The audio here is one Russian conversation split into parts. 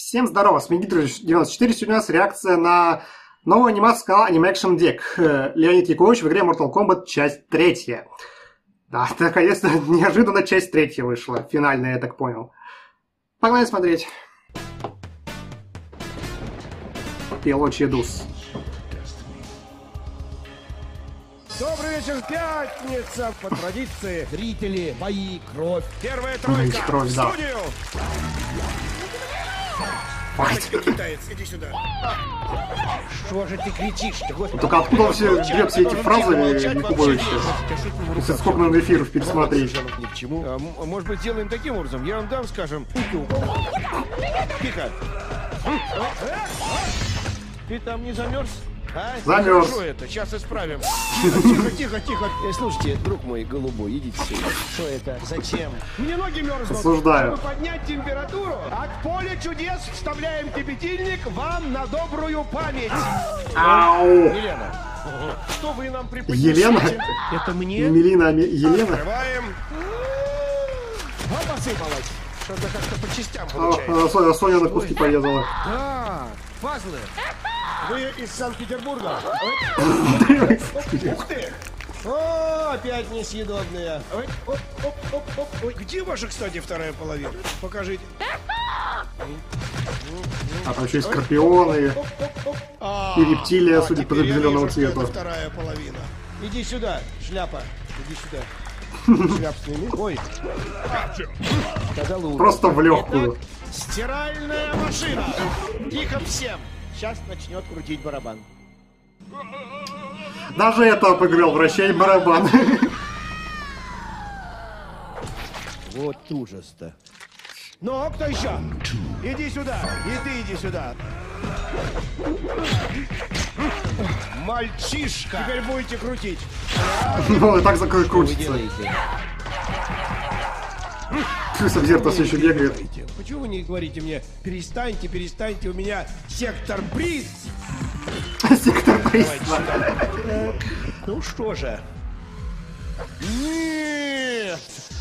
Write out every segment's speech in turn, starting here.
Всем здорово, с Мегидрович 94. Сегодня у нас реакция на новую анимацию с канала Animaction Deck. Леонид Яковлевич в игре Mortal Kombat, часть 3. Да, наконец-то неожиданно часть 3 вышла. Финальная, я так понял. Погнали смотреть. Пелочедус. Добрый вечер, пятница! По традиции, Зрители, бои, кровь. первая тройка кровь, в да. студию! Китаец, иди сюда. Что же ты кричишь-то, господи? Только откуда он все берет все эти фразы Якубовича? Если сколько надо эфиров пересмотреть. Ни к чему. Может быть, сделаем таким образом? Я вам дам, скажем, Тихо. Ты там не замерз? А? Замерз. Что это? Сейчас исправим. Тихо. Слушайте, друг мой голубой, идите сюда. Что это? Зачем? Мне ноги мерзнут. Осуждаю. Чтобы поднять температуру, от поля чудес вставляем кипятильник вам на добрую память. Ау! Елена, что вы нам преподнесете? Елена? Это мне? Мелина, Елена? Открываем. Посыпалось. Что-то как-то по частям получается. А Соня на куски порезала. Да, пазлы. Вы из Санкт-Петербурга? Ух ты! О, опять несъедобные. Ой, где ваша, кстати, вторая половина? Покажите. А там еще и скорпионы, и рептилия, судя по зеленому цвету. Это вторая половина. Иди сюда, шляпа. Иди сюда. Шляп сними. Ой. Просто в легкую. Стиральная машина. Тихо всем. Сейчас начнет крутить барабан. Даже это обыграл, вращай барабан. Вот ужас-то. Ну, кто еще? Иди сюда. И ты иди сюда. Мальчишка. Теперь будете крутить. Ну, и так закрутится. Сабзерто все еще бегает. Почему вы не говорите мне, перестаньте, у меня сектор бриз? Сектор приз. Ну что же? Нет!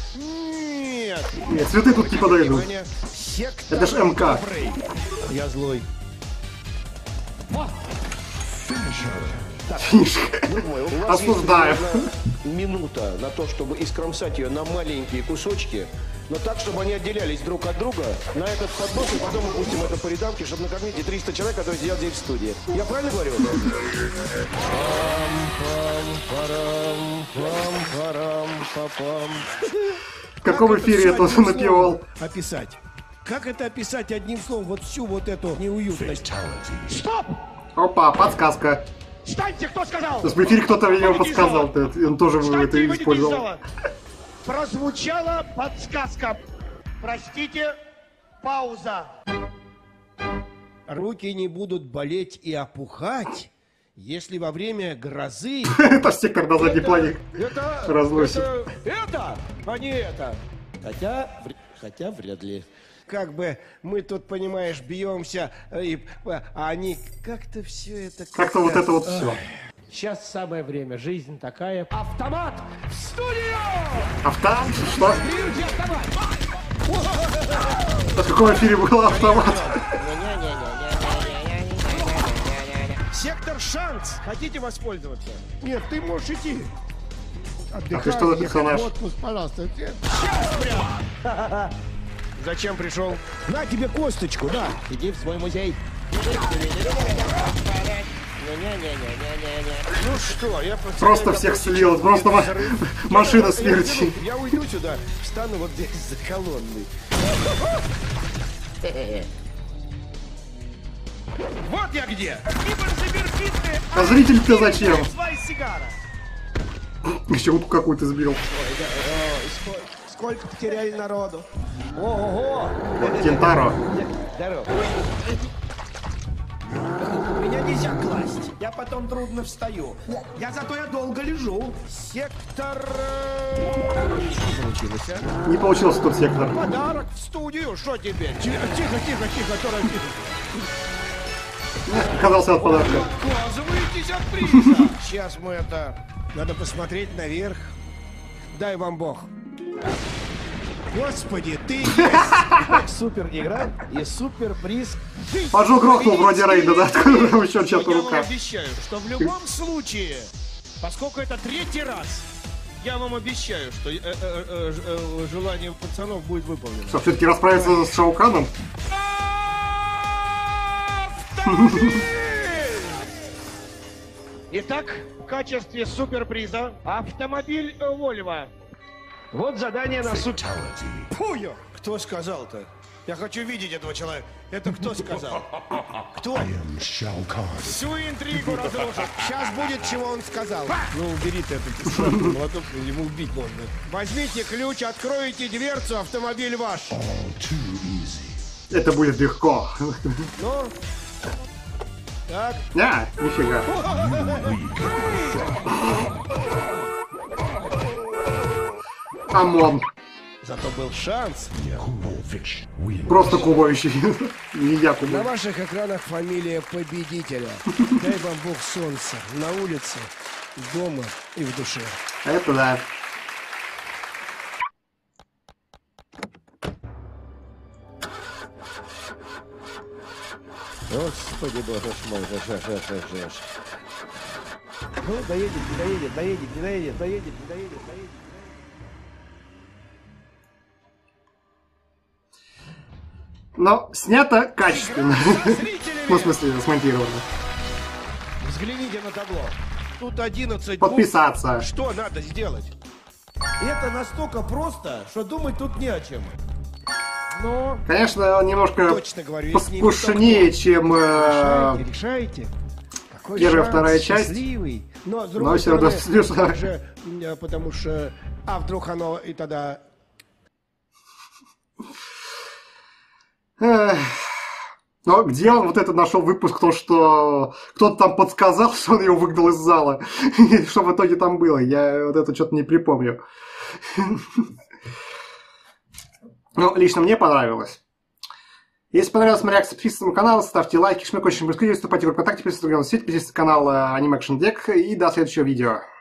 Нет, цветы тут не подойдут. Сектор Это ж МК. добрый. Я злой. Фишка. У вас Осуждаю. есть минута на то, чтобы искромсать ее на маленькие кусочки, но так, чтобы они отделялись друг от друга на этот поднос, и потом мы пустим это по рядамке, чтобы накормить и 300 человек, которые сидят здесь в студии. Я правильно говорю? В каком эфире это он напевал? Описать. Как это описать одним словом, вот всю вот эту неуютность? Стоп! Опа, подсказка. Встаньте, кто сказал? В эфире кто-то мне подсказал, он тоже Встаньте и это выйдите из использовал. зала. Прозвучала подсказка. Простите, пауза. Руки не будут болеть и опухать, если во время грозы... Это ж сектор на задней плане разносит. Это, а не это. Хотя вряд ли. Как бы мы тут, понимаешь, бьемся, а они как-то все это... Как-то вот это вот все. Сейчас самое время, жизнь такая. Автомат в студию! Автомат? Что? Берите автомат! А в каком эфире был автомат? Сектор шанс. Хотите воспользоваться? Нет, ты можешь идти. А ты что за персонаж? Отпуск, пожалуйста. Зачем пришел? На тебе косточку, да. Иди в свой музей. Ну что, я Просто всех слил, просто машина смерти. Я уйду сюда, встану вот здесь за колонной. Вот я где! А зритель-то зачем? Свои сигара. Еще утку какую-то сбил. Сколько потеряли народу? Ого! Кентаро. Здорово. Меня нельзя класть. Я потом трудно встаю. Я долго лежу. Сектор... Что получилось, а? Не получился тот сектор. Подарок в студию. Что теперь? Тихо, торопись. Оказался от подарка. Отказываетесь от приза. Сейчас мы это... Надо посмотреть наверх. Дай вам Бог. Господи, ты есть супер игра и супер приз. Пажу грохнул вроде рейда, да? Откуда там еще что-то Я вам рука? обещаю, что в любом случае, поскольку это 3-й раз, я вам обещаю, что желание пацанов будет выполнено. Что, все-таки расправиться с Шауканом? Итак, в качестве суперприза автомобиль Volvo. Вот задание на супер... Пую! Кто сказал-то? Я хочу видеть этого человека. Это кто сказал? Кто? Всю интригу разрушит. Сейчас будет, чего он сказал. Ну, убери ты этот сраный молоток, ему убить можно. Возьмите ключ, откройте дверцу, автомобиль ваш. Это будет легко. Ну, так. Не, нифига. ОМОН. Зато был шанс. Просто кубающий. Не я На кубаю. ваших экранах фамилия победителя. Дай вам Бог солнца на улице, дома и в душе. Это да. Господи, боже мой, Ну, доедет, не доедет, доедет, не доедет, доедет, не доедет, доедет. Но снято качественно. Зрители, Ну, в смысле, смонтировано. взгляните на табло. Тут 11 Подписаться. Что надо сделать? Это настолько просто, что думать тут не о чем. Но Конечно, он немножко Точно говорю, если не поскушнее, чем решайте. Какой первая, шанс, вторая часть. счастливый. Но, с Но другой все равно стороны, смешно. даже, потому что... А вдруг оно и тогда... Эх. Но где он вот это нашел выпуск, то, что кто-то там подсказал, что он его выгнал из зала. И что в итоге там было? Я вот это что-то не припомню. Ну, лично мне понравилось. Если понравилась моя реакция, подписывайтесь на мой канал, ставьте лайки, шмякочный быстрее, вступайте в ВКонтакте, подписывайтесь на сеть, подписывайтесь на канал Animaction Deck и до следующего видео.